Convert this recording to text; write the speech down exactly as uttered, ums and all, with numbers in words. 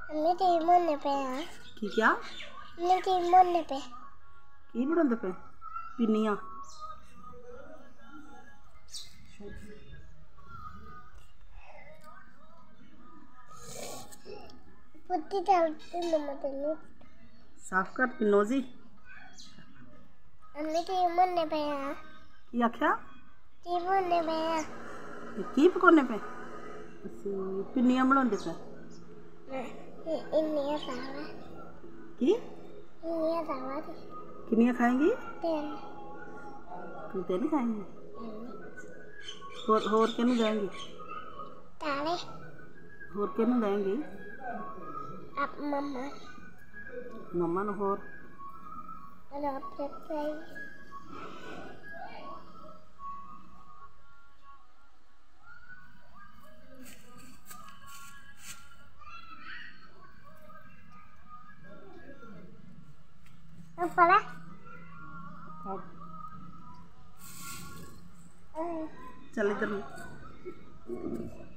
हमने की बनने पे है की क्या हमने की बनने पे की बनाते पे पिन्नियां पुट्टी डालते मम्मा तेरे साफ कर पिन्नो जी हमने की बनने पे है की आख्या की बनने पे है की पकाने पे पिन्नियां बनाते पे इन्नियां सावा की इन्नियां सावा थी किन्नियां खाएंगी तीन तू तीन खाएंगी होर होर किनू देंगी ताले होर किनू देंगी आप मम्मा मम्मा नू होर और आप पे apa चल इधर